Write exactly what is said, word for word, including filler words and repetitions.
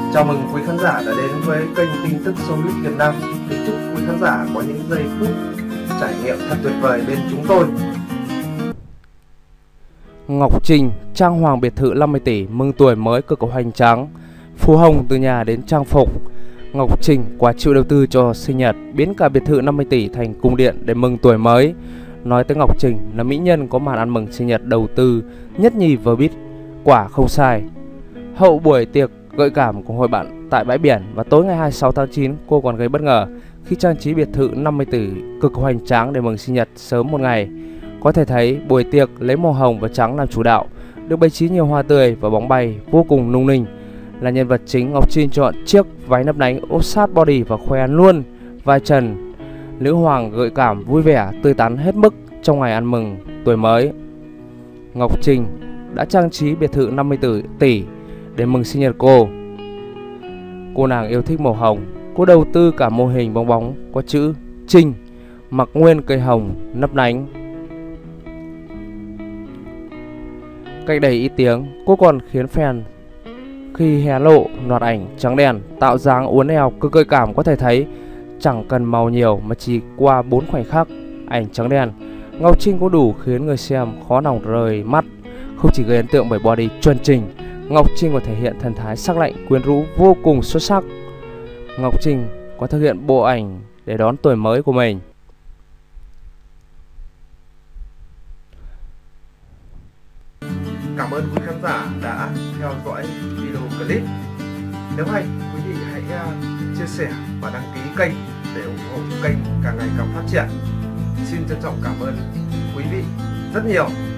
Chào mừng quý khán giả đã đến với kênh tin tức Showbiz Việt Nam. Kính chúc quý khán giả có những giây phút trải nghiệm thật tuyệt vời bên chúng tôi. Ngọc Trinh trang hoàng biệt thự năm mươi tỷ mừng tuổi mới cực cổ hoành tráng. Phú Hồng từ nhà đến trang phục. Ngọc Trinh quá chịu đầu tư cho sinh nhật, biến cả biệt thự năm mươi tỷ thành cung điện để mừng tuổi mới. Nói tới Ngọc Trinh là mỹ nhân có màn ăn mừng sinh nhật đầu tư nhất nhì vờ bít, quả không sai. Hậu buổi tiệc gợi cảm của hội bạn tại bãi biển và tối ngày hai mươi sáu tháng chín, cô còn gây bất ngờ khi trang trí biệt thự năm mươi tỷ cực hoành tráng để mừng sinh nhật sớm một ngày. Có thể thấy buổi tiệc lấy màu hồng và trắng làm chủ đạo, được bày trí nhiều hoa tươi và bóng bay vô cùng nung ninh. Là nhân vật chính, Ngọc Trinh chọn chiếc váy nấp đánh ốp sát body và khoe luôn vai trần. Nữ hoàng gợi cảm vui vẻ tươi tắn hết mức trong ngày ăn mừng tuổi mới. Ngọc Trinh đã trang trí biệt thự năm mươi tỷ để mừng sinh nhật cô. Cô nàng yêu thích màu hồng, cô đầu tư cả mô hình bong bóng có chữ Trinh, mặc nguyên cây hồng nấp lánh. Cách đây ít tiếng, cô còn khiến fan khi hé lộ loạt ảnh trắng đen tạo dáng uốn éo cực gợi cảm. Có thể thấy chẳng cần màu nhiều mà chỉ qua bốn khoảnh khắc ảnh trắng đen, Ngọc Trinh có đủ khiến người xem khó lòng rời mắt. Không chỉ gây ấn tượng bởi body chuẩn chỉnh, Ngọc Trinh còn thể hiện thần thái sắc lạnh quyến rũ vô cùng xuất sắc. Ngọc Trinh có thực hiện bộ ảnh để đón tuổi mới của mình. Cảm ơn quý khán giả đã theo dõi video clip. Nếu hay, quý vị hãy chia sẻ và đăng ký kênh để ủng hộ kênh càng ngày càng phát triển. Xin trân trọng cảm ơn quý vị rất nhiều.